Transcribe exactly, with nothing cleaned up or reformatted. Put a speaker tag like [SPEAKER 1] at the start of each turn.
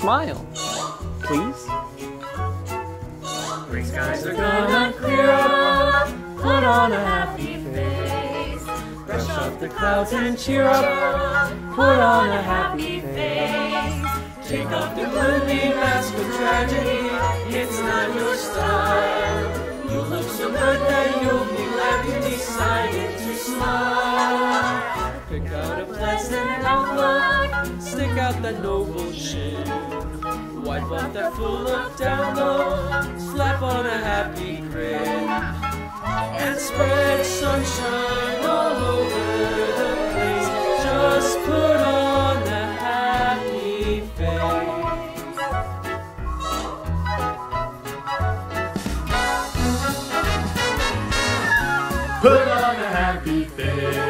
[SPEAKER 1] smile, please.
[SPEAKER 2] Gray skies are gonna clear up, put on a happy face. Brush off the clouds and cheer up, put on a happy face. Take off the gloomy mask of tragedy, it's not your style. You look so good that you'll be glad you decided to smile. Pick out a pleasant outlook, stick out that noble chin. Wipe off that full look down low, slap on a happy grin. And spread sunshine all over the place, just put on a happy face. Put on a happy face.